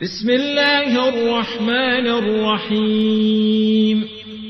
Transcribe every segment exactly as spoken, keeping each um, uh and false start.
بسم الله الرحمن الرحيم.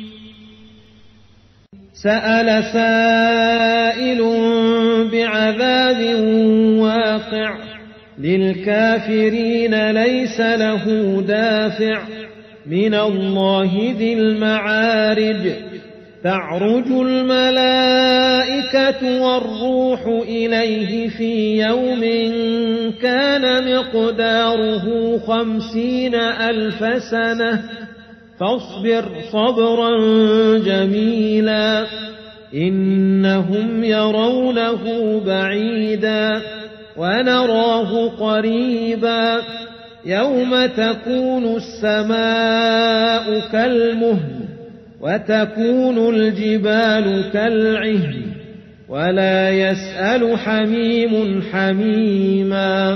سأل سائل بعذاب واقع للكافرين ليس له دافع من الله ذي المعارج. تعرج الملائكة والروح إليه في يوم كان مقداره خمسين ألف سنة فاصبر صبرا جميلا إنهم يرونه بعيدا ونراه قريبا يوم تكون السماء كالمهل وتكون الجبال كالعهن ولا يسأل حميم حميما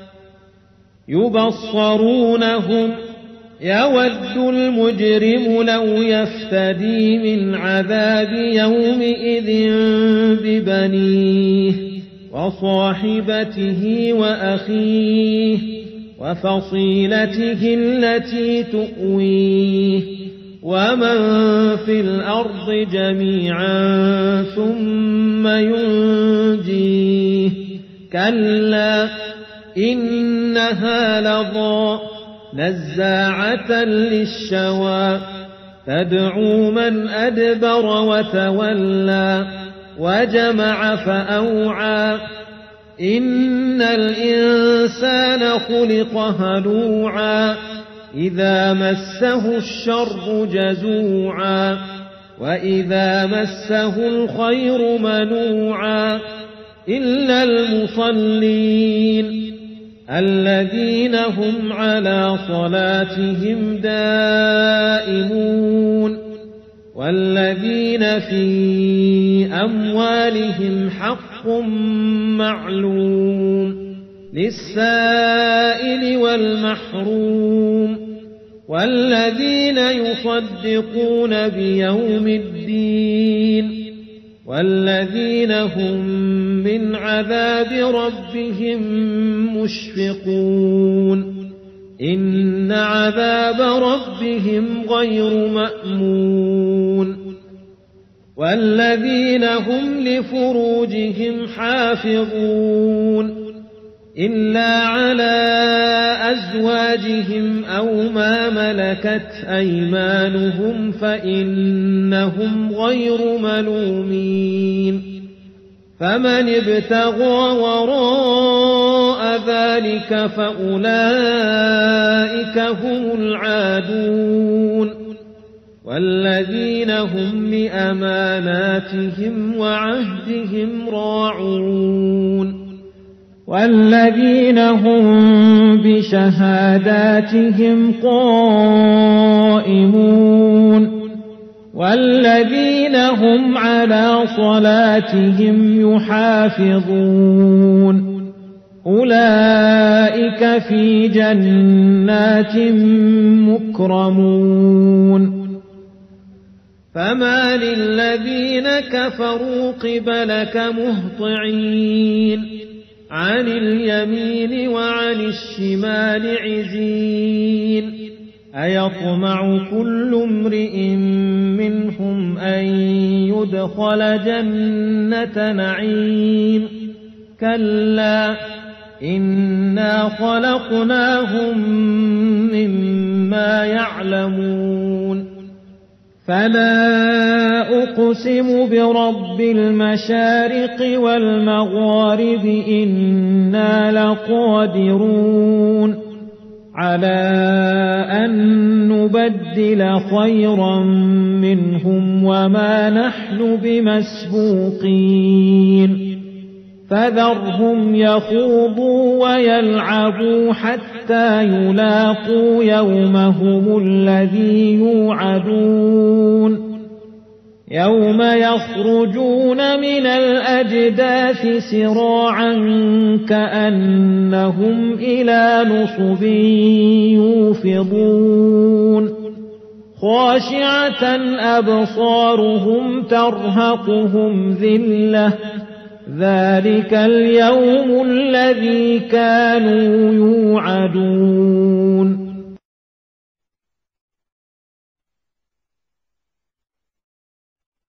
يبصرونهم يود المجرم لو يفتدي من عذاب يومئذ ببنيه وصاحبته وأخيه وفصيلته التي تؤويه ومن في الأرض جميعا ثم ينجيه كلا إنها لظى نزاعة للشوى تدعو من أدبر وتولى وجمع فأوعى إن الإنسان خلق هلوعا إذا مسه الشر جزوعا وإذا مسه الخير منوعا إلا المصلين الذين هم على صلاتهم دائمون والذين في أموالهم حق معلوم للسائل والمحروم والذين يصدقون بيوم الدين والذين هم من عذاب ربهم مشفقون إن عذاب ربهم غير مأمون والذين هم لفروجهم حافظون إلا على أزواجهم أو ما ملكت أيمانهم فإنهم غير ملومين فمن ابتغى وراء ذلك فأولئك هم العادون والذين هم لأماناتهم وعهدهم راعون والذين هم بشهاداتهم قائمون والذين هم على صلاتهم يحافظون أولئك في جنات مكرمون فما للذين كفروا قبلك مهطعين عن اليمين وعن الشمال عزين أيطمع كل امرئ منهم أن يدخل جنة نعيم كلا إنا خلقناهم مما يعلمون فلا أقسم برب المشارق والمغارب إنا لقادرون على أن نبدل خيرا منهم وما نحن بمسبوقين فذرهم يخوضوا ويلعبوا حتى يلاقوا يومهم الذي يوعدون يوم يخرجون من الأجداث سراعا كأنهم إلى نصب يوفضون خاشعة أبصارهم ترهقهم ذلة ذلك اليوم الذي كانوا يوعدون